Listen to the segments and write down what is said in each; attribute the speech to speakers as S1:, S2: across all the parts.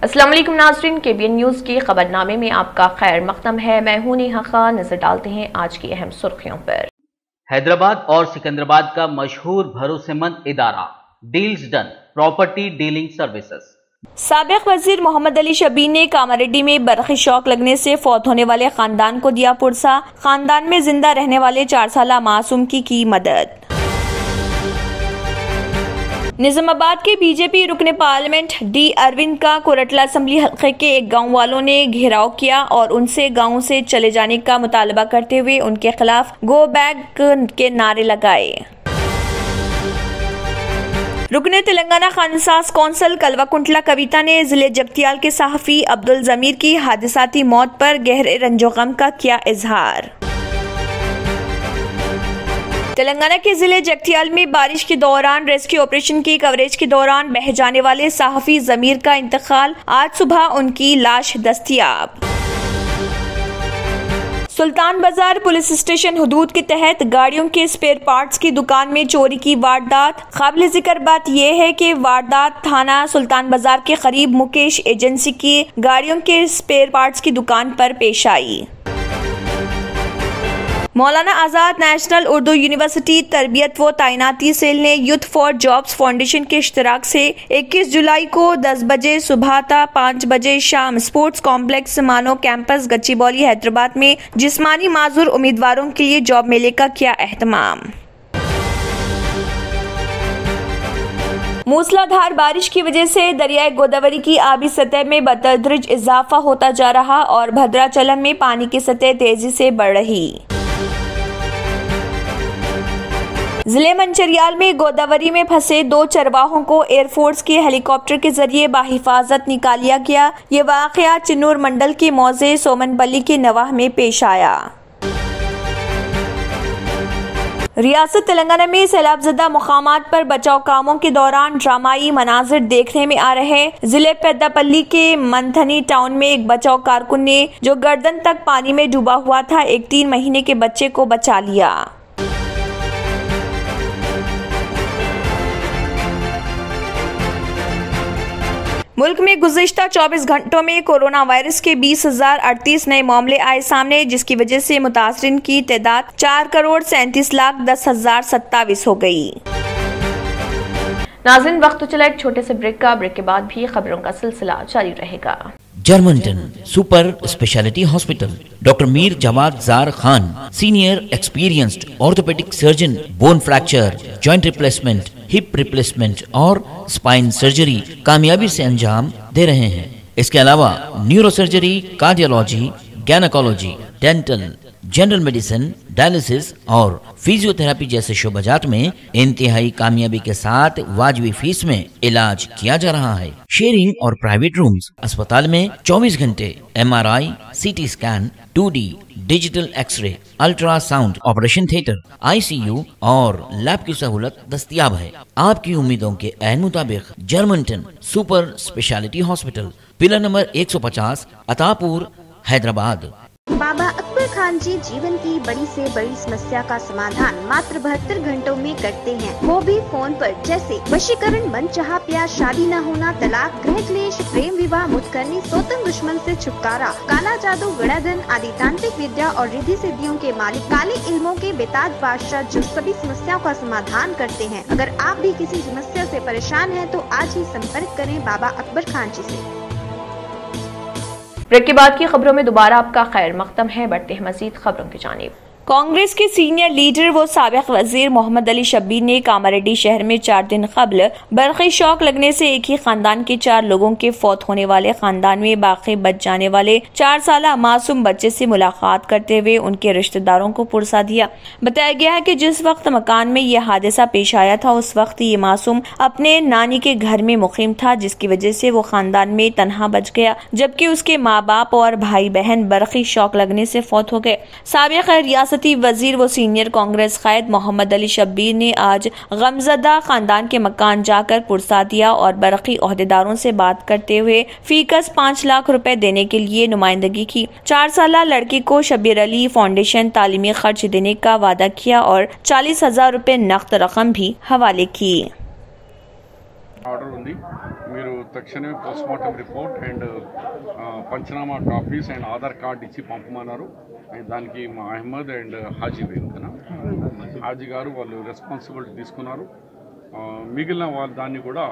S1: अस्सलाम वालेकुम नाज़रीन, KBN न्यूज़ के खबरनामे में आपका खैर मक़दम है। मैं हूं नेहा खान। नजर डालते हैं आज की अहम सुर्खियों पर।
S2: हैदराबाद और सिकंदराबाद का मशहूर भरोसेमंद इदारा deals done property dealing services.
S3: साबिक वजीर मोहम्मद अली शब्बीर ने कामारेड्डी में बरक़ी शॉक लगने से फौत होने वाले खानदान को दिया पुरसा। खानदान में जिंदा रहने वाले 4 साला मासूम की मदद। निजामाबाद के बीजेपी रुकने पार्लियामेंट डी अरविंद का कोरटला असेंबली हल्के के एक गांव वालों ने घेराव किया और उनसे गांव से चले जाने का मुतालबा करते हुए उनके खिलाफ गो बैक के नारे लगाए। रुकने तेलंगाना खानसास कौंसल कलवाकुंटला कविता ने जिले जगतियाल के सहाफी अब्दुल जमीर की हादसाती मौत पर गहरे रंजो गम का किया इजहार। तेलंगाना के जिले जगतियाल में बारिश के दौरान रेस्क्यू ऑपरेशन की कवरेज के दौरान बह जाने वाले सहाफी जमीर का इंतकाल। आज सुबह उनकी लाश दस्तयाब। सुल्तान बाजार पुलिस स्टेशन हुदूद के तहत गाड़ियों के स्पेयर पार्ट्स की दुकान में चोरी की वारदात। काबिल जिक्र बात यह है कि वारदात थाना सुल्तान बाजार के करीब मुकेश एजेंसी की गाड़ियों के स्पेयर पार्ट्स की दुकान पर पेश आई। मौलाना आजाद नेशनल उर्दू यूनिवर्सिटी तरबियत व तैनाती सेल ने यूथ फॉर जॉब्स फाउंडेशन के इश्तराक से 21 जुलाई को 10 बजे सुबह ता 5 बजे शाम sports complex MANUU campus Gachibowli Hyderabad में जिस्मानी माजूर उम्मीदवारों के लिए जॉब मेले का किया एहतमाम। मूसलाधार बारिश की वजह से दरियाए गोदावरी की आबी सतह में बतदरीज इजाफा होता जा रहा और भद्राचलम में पानी की सतह तेजी से बढ़ रही। जिले मंचरियाल में गोदावरी में फंसे 2 चरवाहों को एयरफोर्स के हेलीकॉप्टर के जरिए बाहिफाजत निकाल लिया गया। ये वाकया चिन्नूर मंडल के मौजे सोमनपल्ली के नवाह में पेश आया। रियासत तेलंगाना में सैलाबजदा मुकामात पर बचाव कामों के दौरान ड्रामाई मनाजिर देखने में आ रहे। जिले पेद्दापल्ली के मंथनी टाउन में एक बचाव कारकुन ने जो गर्दन तक पानी में डूबा हुआ था, एक 3 महीने के बच्चे को बचा लिया। मुल्क में गुज़िश्ता 24 घंटों में कोरोना वायरस के 20,038 नए मामले आए सामने, जिसकी वजह से मुतासरीन की तादाद 4,37,10,027 हो गई।
S1: नाज़रीन, वक्त तो चला एक छोटे से ब्रेक का। ब्रेक के बाद भी खबरों का सिलसिला जारी रहेगा।
S4: Germanten super speciality hospital, doctor Mir Jawad Zar Khan, senior experienced orthopaedic surgeon, bone fracture, joint replacement, hip replacement और स्पाइन सर्जरी कामयाबी से अंजाम दे रहे हैं। इसके अलावा neuro surgery, cardiology, gynaecology, dental, general medicine, dialysis और फिजियोथेरेपी जैसे शोबाजात में इंतहाई कामयाबी के साथ वाजिबी फीस में इलाज किया जा रहा है। शेयरिंग और प्राइवेट रूम्स। अस्पताल में 24 घंटे MRI, CT scan, 2D digital x-ray, ultrasound, operation theatre, ICU और लैब की सहूलत दस्तयाब है। आपकी उम्मीदों के ऐन मुताबिक Germanten super speciality hospital, pillar number 150, Attapur, Hyderabad.
S5: Baba Akbar Khan ji जीवन की बड़ी से बड़ी समस्या का समाधान मात्र 72 घंटों में करते हैं, वो भी फोन पर। जैसे वशीकरण, मनचाहा प्यार, शादी न होना, तलाक, गृह क्लेश, प्रेम विवाह, मुतकरनी, सोतन दुश्मन से छुटकारा, काला जादू, गड़ाधन आदि तांत्रिक विद्या और रिद्धि सिद्धियों के मालिक, काले इल्मों के बेताज बादशाह जो सभी समस्याओं का समाधान करते हैं। अगर आप भी किसी समस्या से परेशान हैं तो आज ही संपर्क करें बाबा अकबर खान जी से।
S1: ब्रेक के बाद की खबरों में दोबारा आपका खैर मक़दम है। बढ़ते हैं मजीद खबरों की जानिब।
S3: कांग्रेस के सीनियर लीडर व साबिक वजीर मोहम्मद अली शब्बीर ने कामारेड्डी शहर में 4 दिन कबल बरक़ी शॉक लगने से एक ही खानदान के 4 लोगों के फौत होने वाले खानदान में बाकी बच जाने वाले 4 साला मासूम बच्चे से मुलाकात करते हुए उनके रिश्तेदारों को पुरसा दिया। बताया गया है कि जिस वक्त मकान में यह हादसा पेश आया था उस वक्त ये मासूम अपने नानी के घर में मुकीम था, जिसकी वजह से वो खानदान में तनहा बच गया, जबकि उसके माँ बाप और भाई बहन बरक़ी शॉक लगने से फौत हो गए। साबिक रियासती वजीर व सीनियर कांग्रेस कायद मोहम्मद अली शब्बीर ने आज गमजदा खानदान के मकान जाकर पुरसा दिया और बरक़ी ओहदेदारों से बात करते हुए फीकस 5 लाख रुपए देने के लिए नुमाइंदगी की। 4 साला लड़की को शब्बीर अली फाउंडेशन तालीमी खर्च देने का वादा किया और 40,000 रुपए नकद रकम भी हवाले की।
S6: ఆర్డర్ ఉంది. మీరు తక్షణమే postmortem report and panchnama copies and Aadhaar card ఇచ్చి పంపమన్నారు. దానికి మా అహ్మద్ అండ్ హాజీ హాజీ గారు వాళ్ళు రెస్పాన్సిబిలిటీ తీసుకున్నారు. మిగిలిన వాళ్ళు దాన్ని కూడా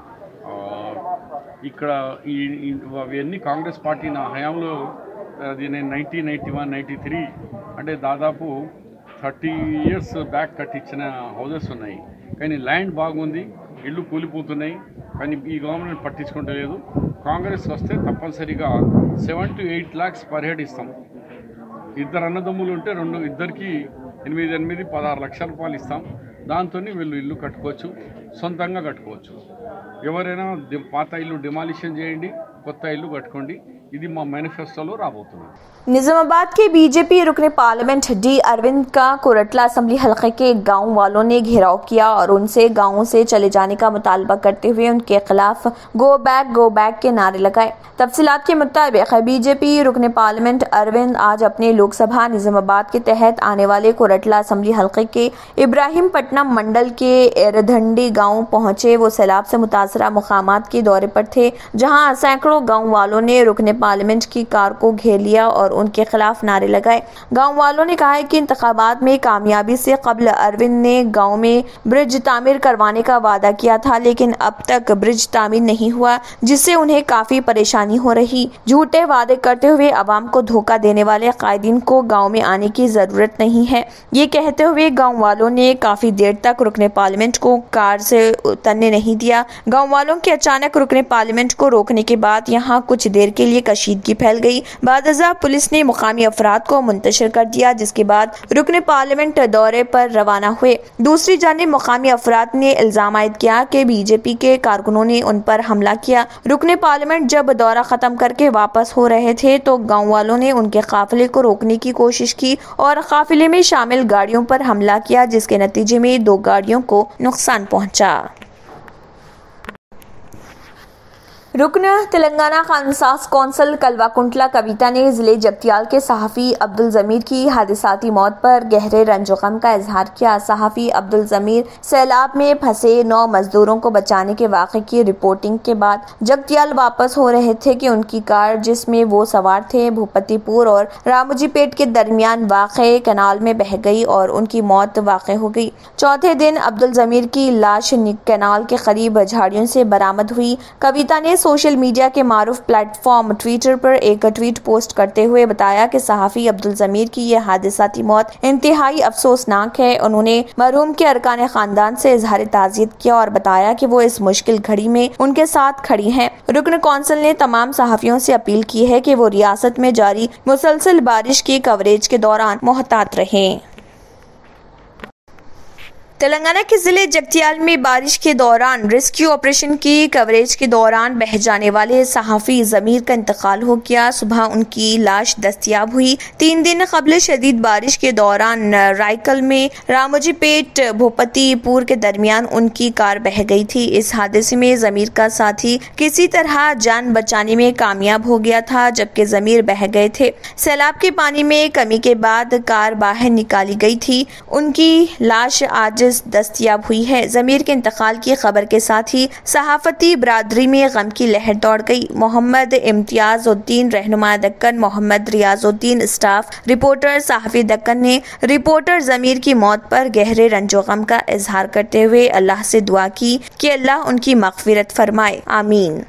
S6: ఇక్కడ అవన్నీ కాంగ్రెస్ పార్టీ నా హయాంలో అది నేను 1991, 93 అంటే దాదాపు 30 years బ్యాక్ కట్టించిన హౌజెస్ ఉన్నాయి. కానీ ల్యాండ్ బాగుంది, ఇళ్ళు కూలిపోతున్నాయి. కానీ ఈ గవర్నమెంట్ పట్టించుకుంటలేదు. కాంగ్రెస్ వస్తే తప్పనిసరిగా 7 to 8 lakhs పర్ హెడ్ ఇస్తాం. ఇద్దరు అన్నదమ్ములు ఉంటే ఇద్దరికి 16 లక్షల రూపాయలు ఇస్తాం. దాంతో వీళ్ళు ఇల్లు కట్టుకోవచ్చు, సొంతంగా కట్టుకోవచ్చు. ఎవరైనా పాత ఇల్లు డిమాలిషన్ చేయండి, కొత్త ఇల్లు కట్టుకోండి. ఇది మా మేనిఫెస్టోలో రాబోతుంది.
S3: निजामाबाद के बीजेपी रुकने पार्लियामेंट डी अरविंद का कोरटला असेंबली हलके के गांव वालों ने घेराव किया और उनसे गांवों से चले जाने का मुतालबा करते हुए उनके खिलाफ गो बैक के नारे लगाए। तफसीलात के मुताबिक बीजेपी रुकने पार्लियामेंट अरविंद आज अपने लोकसभा निजामाबाद के तहत आने वाले कोरटला असेंबली हलके के इब्राहिमपट्टनम मंडल के एरधंडी गाँव पहुंचे। वो सैलाब से मुतासरा मुकामात के दौरे पर थे, जहाँ सैकड़ों गाँव वालों ने रुकने पार्लियामेंट की कार को घेर लिया और उनके खिलाफ नारे लगाए। गांव वालों ने कहा है कि इंतखाबात में कामयाबी से कबल अरविंद ने गांव में ब्रिज तामीर करवाने का वादा किया था, लेकिन अब तक ब्रिज तामीर नहीं हुआ, जिससे उन्हें काफी परेशानी हो रही। झूठे वादे करते हुए अवाम को धोखा देने वाले कायदीन को गांव में आने की जरूरत नहीं है। ये कहते हुए गांव वालों ने काफी देर तक रुकने पार्लियामेंट को कार से उतरने नहीं दिया। गाँव वालों के अचानक रुकने पार्लियामेंट को रोकने के बाद यहाँ कुछ देर के लिए कशीदगी फैल गई। बादशाह पुलिस ने मुकामी अफराद को मुंतशिर कर दिया, जिसके बाद रुकने पार्लियामेंट दौरे पर रवाना हुए। दूसरी जानिब मुकामी अफराद ने इल्जाम आयद किया कि बीजेपी के कारकुनों ने उन पर हमला किया। रुकने पार्लियामेंट जब दौरा खत्म करके वापस हो रहे थे तो गाँव वालों ने उनके काफिले को रोकने की कोशिश की और काफिले में शामिल गाड़ियों पर हमला किया, जिसके नतीजे में 2 गाड़ियों को नुकसान पहुंचा। रुकन तेलंगाना कानून कौंसल कलवाकुंटला कविता ने जिले जगतियाल के सहाफ़ी अब्दुल ज़मीर की हादसाती मौत पर गहरे रंजो गम का इजहार किया। सहाफ़ी अब्दुल ज़मीर सैलाब में फंसे 9 मजदूरों को बचाने के वाक़े की रिपोर्टिंग के बाद जगतियाल वापस हो रहे थे कि उनकी कार जिसमें वो सवार थे भूपतिपुर और रामोजीपेट के दरमियान वाक़े कैनाल में बह गई और उनकी मौत वाक़ हो गई। चौथे दिन अब्दुल ज़मीर की लाश कैनाल के करीब झाड़ियों से बरामद हुई। कविता ने सोशल मीडिया के मारूफ प्लेटफॉर्म ट्विटर पर एक ट्वीट पोस्ट करते हुए बताया कि सहाफ़ी अब्दुल ज़मीर की यह हादसाती मौत इंतहाई अफसोसनाक है। उन्होंने मरहूम के अरकान खानदान से इजहार ताज़ियत किया और बताया कि वो इस मुश्किल घड़ी में उनके साथ खड़ी हैं। रुकन कौंसिल ने तमाम सहाफ़ियों से अपील की है कि वो रियासत में जारी मुसलसल बारिश की कवरेज के दौरान मोहतात रहें। तेलंगाना के जिले जगतियाल में बारिश के दौरान रेस्क्यू ऑपरेशन की कवरेज के दौरान बह जाने वाले सहाफ़ी ज़मीर का इंतकाल हो गया। सुबह उनकी लाश दस्तयाब हुई। 3 दिन कबल शदीद बारिश के दौरान रायकल में रामोजीपेट भूपतिपुर के दरमियान उनकी कार बह गई थी। इस हादसे में ज़मीर का साथी किसी तरह जान बचाने में कामयाब हो गया था, जबकि ज़मीर बह गए थे। सैलाब के पानी में कमी के बाद कार बाहर निकाली गई थी। उनकी लाश आज दस्तयाब हुई है। ज़मीर के इंतकाल की खबर के साथ ही सहाफती बरादरी में गम की लहर दौड़ गई। मोहम्मद इम्तियाज़ुद्दीन रहनुमा दक्कन, मोहम्मद रियाजुद्दीन स्टाफ रिपोर्टर सहाफ़ी दक्कन ने रिपोर्टर ज़मीर की मौत पर गहरे रंजो गम का इजहार करते हुए अल्लाह से दुआ की कि अल्लाह उनकी मग़फ़िरत फरमाए, आमीन।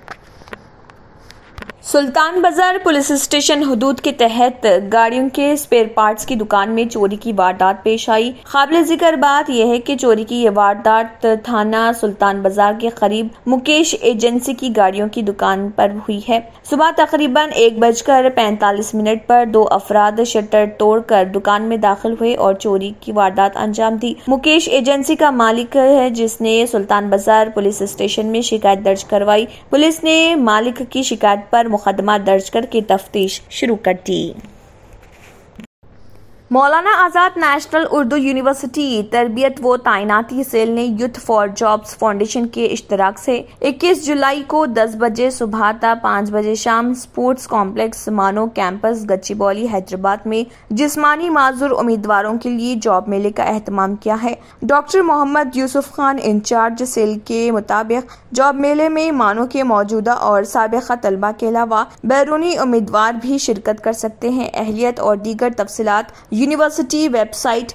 S3: सुल्तान बाजार पुलिस स्टेशन हुदूद के तहत गाड़ियों के स्पेयर पार्ट्स की दुकान में चोरी की वारदात पेश आई। काबिल जिक्र बात यह है कि चोरी की यह वारदात थाना सुल्तान बाजार के करीब मुकेश एजेंसी की गाड़ियों की दुकान पर हुई है। सुबह तकरीबन 1:45 पर 2 अफराद शटर तोड़कर दुकान में दाखिल हुए और चोरी की वारदात अंजाम दी। मुकेश एजेंसी का मालिक है, जिसने सुल्तान बाजार पुलिस स्टेशन में शिकायत दर्ज करवाई। पुलिस ने मालिक की शिकायत पर मुकदमा दर्ज करके तफ्तीश शुरू कर दी। मौलाना आज़ाद नेशनल उर्दू यूनिवर्सिटी तरबियत व ताइनाती सेल ने यूथ फॉर जॉब्स फाउंडेशन के इश्तराक से 21 जुलाई को 10 बजे सुबह तक 5 बजे शाम sports complex MANUU campus Gachibowli Hyderabad में जिस्मानी माजूर उम्मीदवारों के लिए जॉब मेले का एहतमाम किया है। Doctor Mohammed Yusuf Khan in charge cell के मुताबिक जॉब मेले में मानो के मौजूदा और साबिका तलबा के अलावा बैरूनी उम्मीदवार भी शिरकत कर सकते हैं। अहलियत और दीगर तफसीलात यूनिवर्सिटी वेबसाइट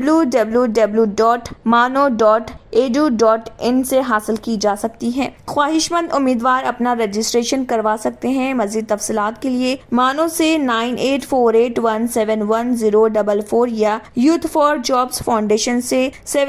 S3: www.mano.edu.in से हासिल की जा सकती हैं। ख्वाहिशमंद उम्मीदवार अपना रजिस्ट्रेशन करवा सकते हैं। मज़ीद तफसीलात के लिए मानो से 9848171044 या यूथ फॉर जॉब्स फाउंडेशन से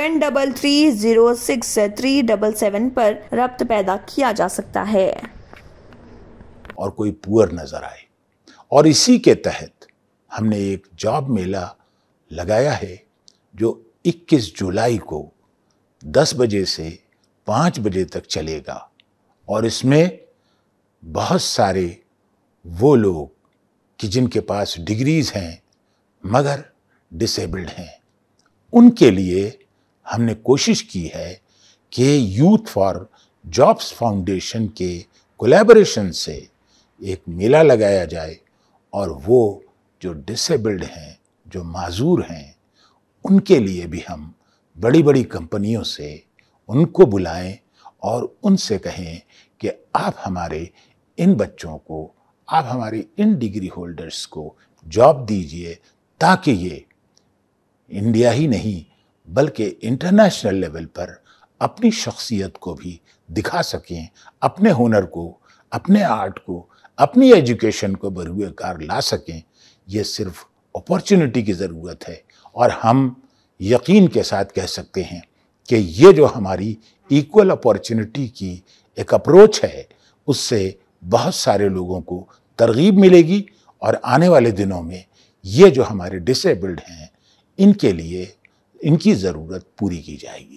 S3: 73306377 पर रब्त पैदा किया जा सकता है।
S7: और कोई पुअर नजर आए, और इसी के तहत हमने एक जॉब मेला लगाया है जो 21 जुलाई को 10 बजे से 5 बजे तक चलेगा। और इसमें बहुत सारे वो लोग कि जिनके पास डिग्रीज हैं मगर डिसेबल्ड हैं, उनके लिए हमने कोशिश की है कि यूथ फॉर जॉब्स फाउंडेशन के कोलैबोरेशन से एक मेला लगाया जाए और वो जो डिसेबल्ड हैं, जो माजूर हैं, उनके लिए भी हम बड़ी बड़ी कंपनियों से उनको बुलाएं और उनसे कहें कि आप हमारे इन बच्चों को, आप हमारे इन डिग्री होल्डर्स को जॉब दीजिए, ताकि ये इंडिया ही नहीं बल्कि इंटरनेशनल लेवल पर अपनी शख्सियत को भी दिखा सकें, अपने हुनर को, अपने आर्ट को, अपनी एजुकेशन को बरूए कार ला सकें। ये सिर्फ अपॉर्चुनिटी की ज़रूरत है और हम यकीन के साथ कह सकते हैं कि ये जो हमारी इक्वल अपॉर्चुनिटी की एक अप्रोच है, उससे बहुत सारे लोगों को तरगीब मिलेगी और आने वाले दिनों में ये जो हमारे डिसेबल्ड हैं, इनके लिए इनकी ज़रूरत पूरी की जाएगी।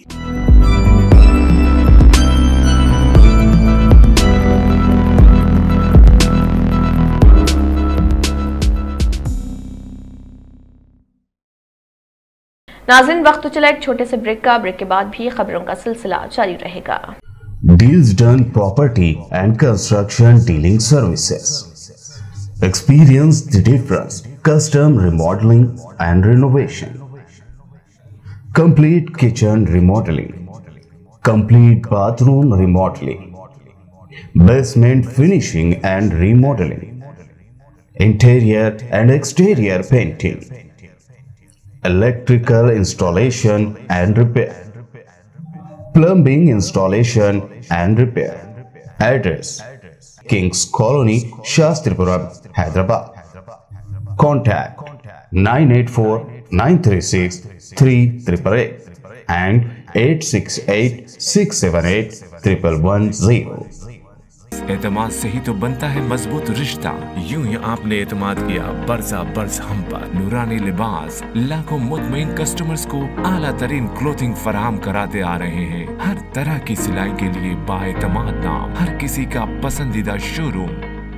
S1: नाज़रीन, वक्त तो चला एक छोटे से ब्रेक का। ब्रेक के बाद भी खबरों का सिलसिला जारी रहेगा।
S8: Deals Done Property and Construction Dealing Services. Experience the difference. Custom remodeling and renovation. Complete kitchen remodeling. Complete bathroom remodeling. Basement finishing and remodeling. Interior and exterior painting. Electrical installation and repair. Plumbing installation and repair. Address: Kings Colony, Shastripura, Hyderabad. Contact 984-936-3888 and 868-678-1110.
S9: एतमाद से ही तो बनता है मजबूत रिश्ता। यूं ही आपने एतमाद किया बरसा बरस हम पर। नूरानी लिबास लाखों मुतमईन कस्टमर्स को आला तरीन क्लोथिंग फराहम कराते आ रहे हैं। हर तरह की सिलाई के लिए बाएतमाद नाम, हर किसी का पसंदीदा showroom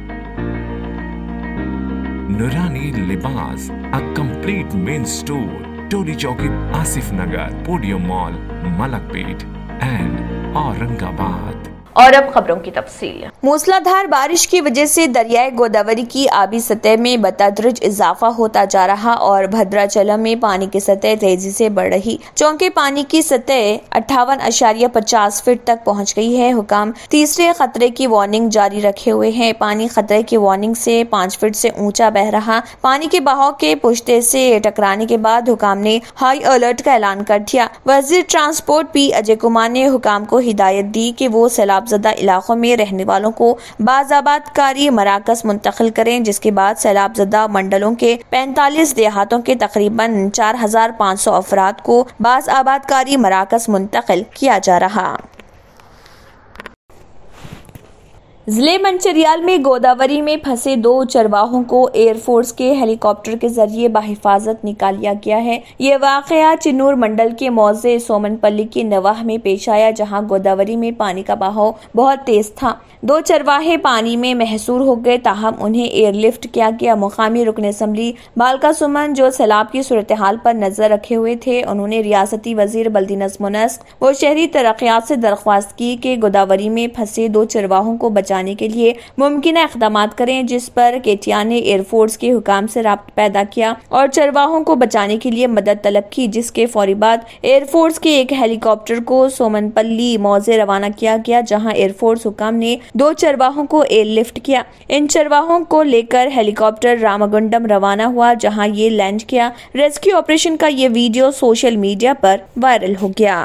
S9: Noorani Libas, a complete men store, Toli Chowki, Asif Nagar, podium mall, Malakpet and Aurangabad.
S1: और अब खबरों की तफसील।
S3: मूसलाधार बारिश की वजह से दरियाए गोदावरी की आबी सतह में बतदरिज इजाफा होता जा रहा और भद्राचलम में पानी की सतह तेजी से बढ़ रही। चौंके पानी की सतह 58.50 फीट तक पहुंच गई है। हुकाम तीसरे खतरे की वार्निंग जारी रखे हुए हैं। पानी खतरे की वार्निंग से 5 फीट से ऊंचा बह रहा। पानी के बहाव के पुश्ते से टकराने के बाद हुकाम ने हाई अलर्ट का ऐलान कर दिया। वजीर ट्रांसपोर्ट पी अजय कुमार ने हुकाम को हिदायत दी कि वो सैलाबजदा इलाकों में रहने वालों को बाज़ाबातकारी मराकज मुंतकिल करें, जिसके बाद सैलाबजदा मंडलों के 45 देहातों के तकरीबन 4500 अफराद को बाज़ाबातकारी मराकज मुंतकिल किया जा रहा। जिले मंचिरियाल में गोदावरी में फंसे 2 चरवाहों को एयरफोर्स के हेलीकॉप्टर के जरिए बाहिफाजत निकाल लिया गया है। ये वाकया चिन्नूर मंडल के मौजे सोमनपल्ली की नवाह में पेश आया, जहां गोदावरी में पानी का बहाव बहुत तेज था। 2 चरवाहे पानी में महसूर हो गए, ताहम उन्हें एयरलिफ्ट किया गया। मुकामी रुकन असम्बली बालका सुमन, जो सैलाब की सूरत हाल पर नजर रखे हुए थे, उन्होंने रियासती वजीर बल्दी नज़्म व नस्क व शहरी तरक्यात से दरख्वास्त की कि गोदावरी में फंसे 2 चरवाहों को बचाने के लिए मुमकिन इक़दाम करें, जिस पर केटीआर ने एयरफोर्स के हुकाम से राब्ता पैदा किया और चरवाहों को बचाने के लिए मदद तलब की, जिसके फौरी बाद एयरफोर्स के एक हेलीकॉप्टर को सोमनपल्ली मौजे रवाना किया गया, जहां एयरफोर्स हुकाम ने 2 चरवाहों को एयरलिफ्ट किया। इन चरवाहों को लेकर हेलीकॉप्टर रामागुंडम रवाना हुआ, जहां ये लैंड किया। रेस्क्यू ऑपरेशन का ये वीडियो सोशल मीडिया पर वायरल हो गया।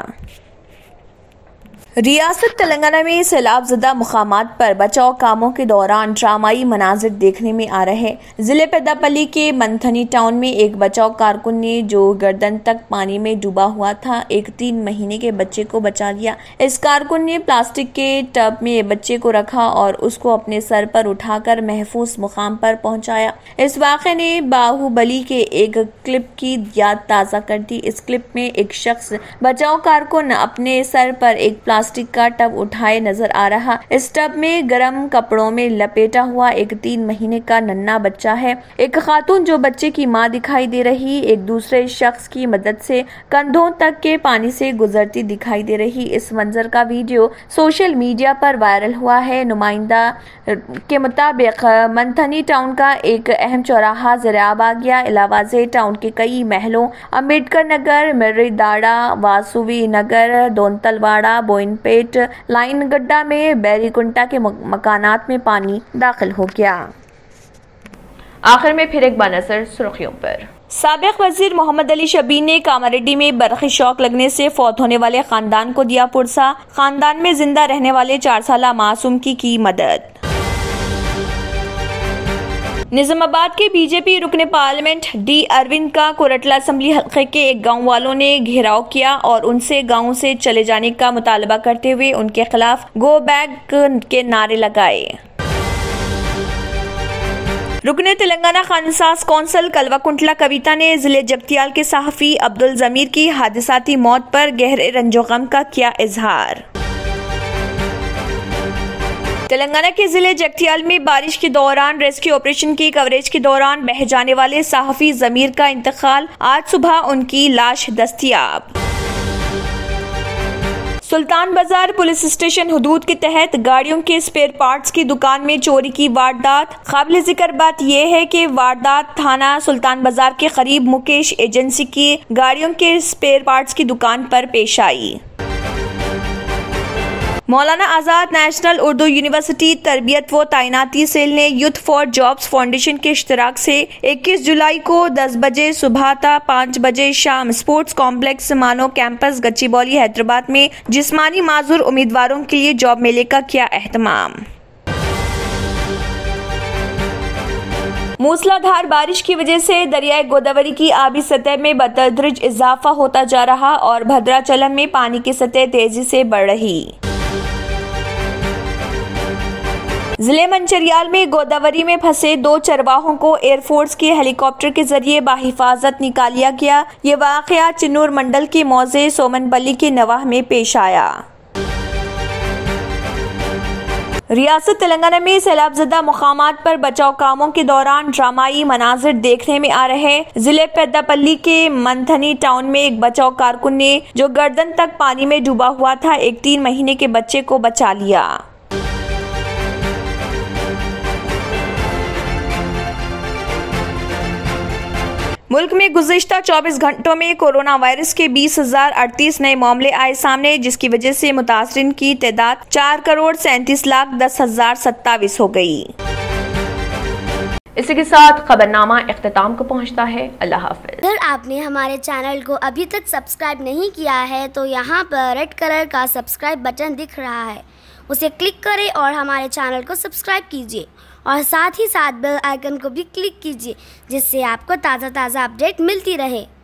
S3: रियासत तेलंगाना में सैलाब-ज़दा मुकामात पर बचाव कामों के दौरान ड्रामाई मनाजिर देखने में आ रहे हैं। जिले पेद्दापल्ली के मंथनी टाउन में एक बचाव कारकुन ने, जो गर्दन तक पानी में डूबा हुआ था, एक 3 महीने के बच्चे को बचा लिया। इस कारकुन ने प्लास्टिक के टब में बच्चे को रखा और उसको अपने सर पर उठाकर महफूज मुकाम पर पहुंचाया। इस वाक़े ने बाहुबली के एक क्लिप की याद ताज़ा कर दी। इस क्लिप में एक शख्स बचाव कारकुन अपने सर पर एक प्लास्टिक का टब उठाए नजर आ रहा। इस टब में गर्म कपड़ों में लपेटा हुआ एक 3 महीने का नन्हा बच्चा है। एक खातून, जो बच्चे की मां दिखाई दे रही, एक दूसरे शख्स की मदद से कंधों तक के पानी से गुजरती दिखाई दे रही। इस मंजर का वीडियो सोशल मीडिया पर वायरल हुआ है। नुमाइंदा के मुताबिक मंथनी टाउन का एक अहम चौराहा ज़राब आ गया। इलावाज़े टाउन के कई महलों, अम्बेडकर नगर, मिर्रीदाड़ा, वासुवी नगर, दोनतलवाड़ा, बोइनपेट, लाइन गड्ढा में बैरीकुंटा के मकानात में पानी दाखिल हो गया।
S1: आखिर में फिर एक बार नजर सुर्खियों पर।
S3: साबिक वजीर मोहम्मद अली शब्बीर ने कामारेड्डी में बरक़ी शॉक लगने से फौत होने वाले खानदान को दिया पुरसा। खानदान में जिंदा रहने वाले 4 साला मासूम की मदद। निजामाबाद के बीजेपी रुकने पार्लियामेंट डी अरविंद का कोरटला असेंबली हल्के के एक गांव वालों ने घेराव किया और उनसे गांव से चले जाने का मुतालबा करते हुए उनके खिलाफ गो बैक के नारे लगाए। रुकने तेलंगाना खानसास कौंसल कलवाकुंटला कविता ने जिले जगतियाल के सहाफी अब्दुल जमीर की हादसाती मौत पर गहरे रंजो गम का किया इजहार। तेलंगाना के जिले जगतियाल में बारिश के दौरान रेस्क्यू ऑपरेशन की कवरेज के दौरान बह जाने वाले सहाफी जमीर का इंतकाल। आज सुबह उनकी लाश दस्तयाब। सुल्तान बाजार पुलिस स्टेशन हुदूद के तहत गाड़ियों के स्पेयर पार्ट्स की दुकान में चोरी की वारदात। काबिल जिक्र बात यह है कि वारदात थाना सुल्तान बाजार के करीब मुकेश एजेंसी की गाड़ियों के स्पेयर पार्ट्स की दुकान पर पेश आई। मौलाना आज़ाद नेशनल उर्दू यूनिवर्सिटी तरबियत व तैनाती सेल ने यूथ फॉर जॉब्स फाउंडेशन के इश्तराक से 21 जुलाई को 10 बजे सुबह था 5 बजे शाम sports complex MANUU campus Gachibowli Hyderabad में जिस्मानी माजूर उम्मीदवारों के लिए जॉब मेले का किया एहतमाम। मूसलाधार बारिश की वजह से दरियाए गोदावरी की आबी सतह में बतदरीज इजाफा होता जा रहा और भद्राचलम में पानी की सतह तेजी से बढ़ रही। जिले मंचिरियाल में गोदावरी में फंसे 2 चरवाहों को एयरफोर्स के हेलीकॉप्टर के जरिए बाहिफाजत निकाल लिया गया। ये वाकया चिन्नूर मंडल के मौजे सोमनपल्ली के नवाह में पेश आया। रियासत तेलंगाना में सैलाब-ज़दा मुकामात पर बचाव कामों के दौरान ड्रामाई मनाजिर देखने में आ रहे। जिले पेद्दापल्ली के मंथनी टाउन में एक बचाव कारकुन ने, जो गर्दन तक पानी में डूबा हुआ था, एक 3 महीने के बच्चे को बचा लिया। मुल्क में गुज़िश्ता 24 घंटों में कोरोना वायरस के 20,038 नए मामले आए सामने, जिसकी वजह से मुतासरीन की तादाद 4,37,10,027 हो गई।
S1: इसी के साथ खबरनामा इख्तिताम को पहुंचता है। अल्लाह हाफ़िज़।
S10: अगर आपने हमारे चैनल को अभी तक सब्सक्राइब नहीं किया है तो यहाँ पर रेड कलर का सब्सक्राइब बटन दिख रहा है, उसे क्लिक करें और हमारे चैनल को सब्सक्राइब कीजिए और साथ ही साथ बेल आइकन को भी क्लिक कीजिए, जिससे आपको ताज़ा अपडेट मिलती रहे।